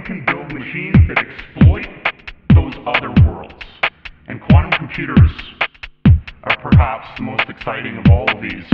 can build machines that exploit those other worlds. And quantum computers are perhaps the most exciting of all of these.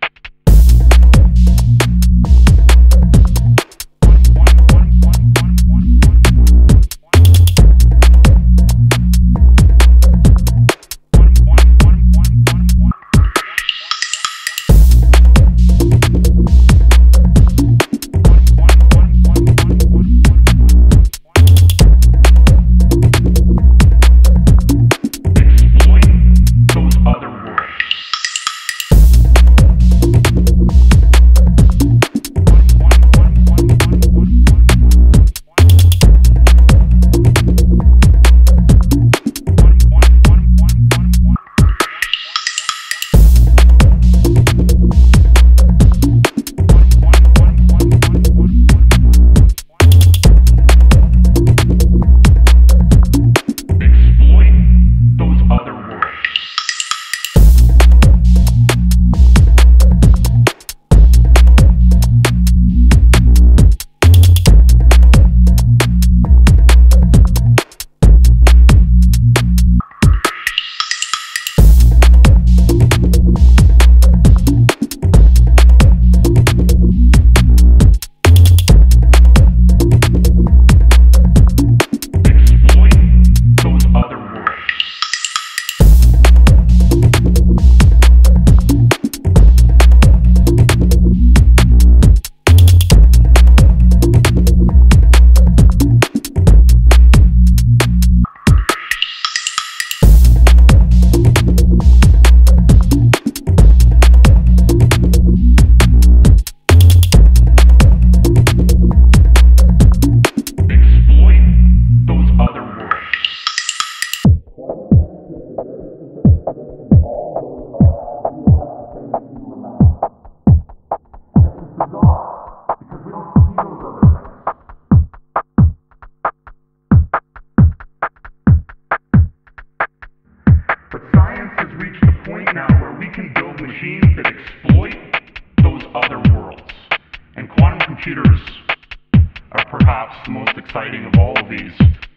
But science has reached a point now where we can build machines that exploit those other worlds. And quantum computers are perhaps the most exciting of all of these.